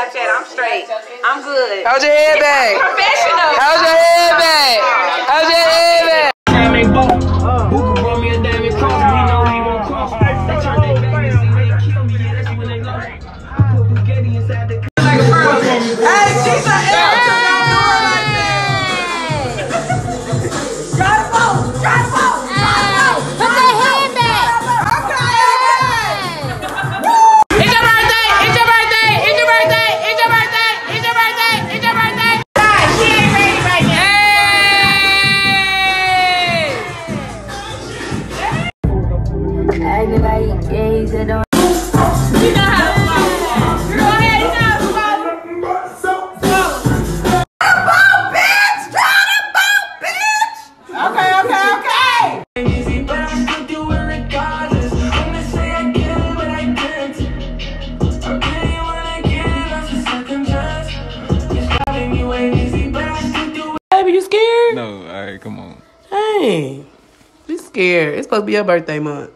Snapchat. I'm straight. I'm good. How's your head back? Professional. How's your head back? How's your head back? Who can run me a diamond cross? We know he won't cross. They turn their back and see they kill me. Yeah, that's when they lost. Put Bugatti inside the car. Hey, she's an amateur. Try to vote. Try to vote. Put that hand back. Okay. It's your birthday. It's your birthday. It's your birthday. It's your birthday. It's your birthday. It's your birthday. She ain't ready right now. Acting like gays that don't. You know how to flow. Go ahead. You know how to flow. Okay. Easy, but I still do it regardless. When they say I get it, but I can't. I really wanna get it, that's a second chance. It's driving you ain't easy, but I still do it. Baby, you scared? No, alright, come on. Hey, you scared. It's supposed to be your birthday month.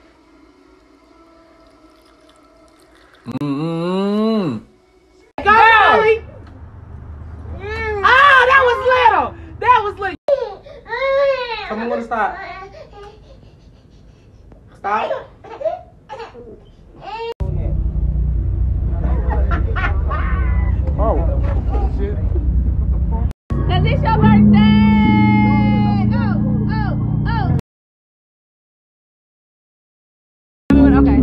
Go, Molly. Ah, that was little. That was little. Come on, wanna stop? Stop. Oh, shit. Cause it's your birthday. Okay.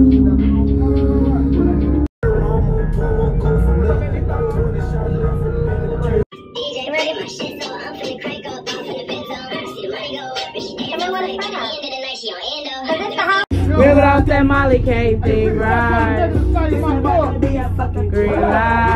DJ ready my shit, so I'm finna crank up, I'm finna bend down. See the money go up, and she damn right. By the end of the night, she on endo. Live it off that Molly K thing, right? Green light.